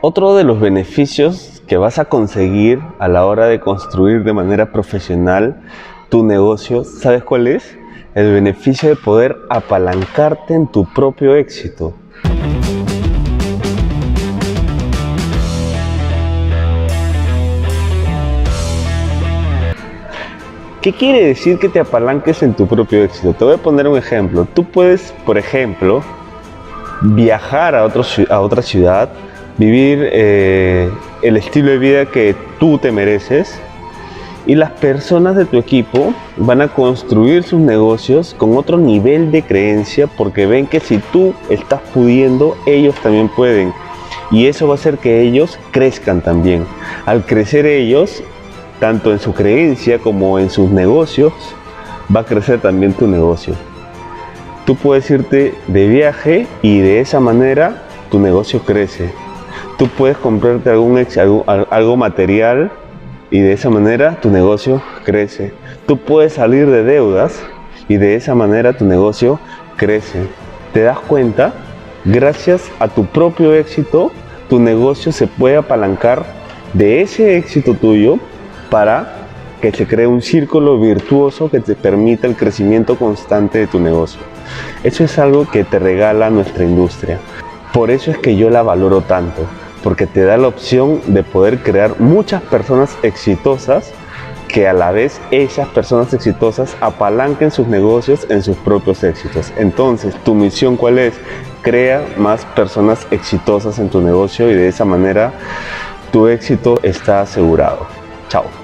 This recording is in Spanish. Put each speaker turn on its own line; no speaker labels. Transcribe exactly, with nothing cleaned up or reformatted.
Otro de los beneficios que vas a conseguir a la hora de construir de manera profesional tu negocio, ¿sabes cuál es? El beneficio de poder apalancarte en tu propio éxito. ¿Qué quiere decir que te apalanques en tu propio éxito? Te voy a poner un ejemplo. Tú puedes, por ejemplo, viajar a, otro, a otra ciudad, vivir eh, el estilo de vida que tú te mereces, y las personas de tu equipo van a construir sus negocios con otro nivel de creencia porque ven que si tú estás pudiendo, ellos también pueden. Y eso va a hacer que ellos crezcan también. Al crecer ellos, tanto en su creencia como en sus negocios, va a crecer también tu negocio. Tú puedes irte de viaje y de esa manera tu negocio crece. Tú puedes comprarte algún, algo, algo material y de esa manera tu negocio crece. Tú puedes salir de deudas y de esa manera tu negocio crece. ¿Te das cuenta? Gracias a tu propio éxito, tu negocio se puede apalancar de ese éxito tuyo para que se cree un círculo virtuoso que te permita el crecimiento constante de tu negocio. Eso es algo que te regala nuestra industria. Por eso es que yo la valoro tanto, porque te da la opción de poder crear muchas personas exitosas que a la vez esas personas exitosas apalanquen sus negocios en sus propios éxitos. Entonces, ¿tu misión cuál es? Crea más personas exitosas en tu negocio y de esa manera tu éxito está asegurado. Chao.